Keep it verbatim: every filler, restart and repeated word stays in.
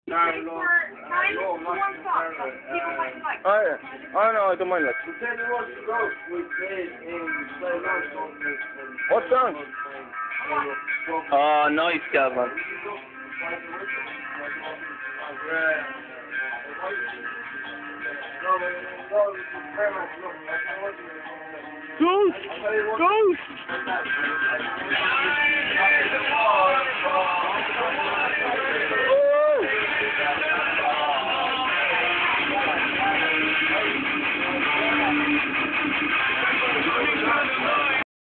Oh, yeah. Oh, no, I don't mind that. What song? Oh, nice, Gavin. Ghost! Ghost!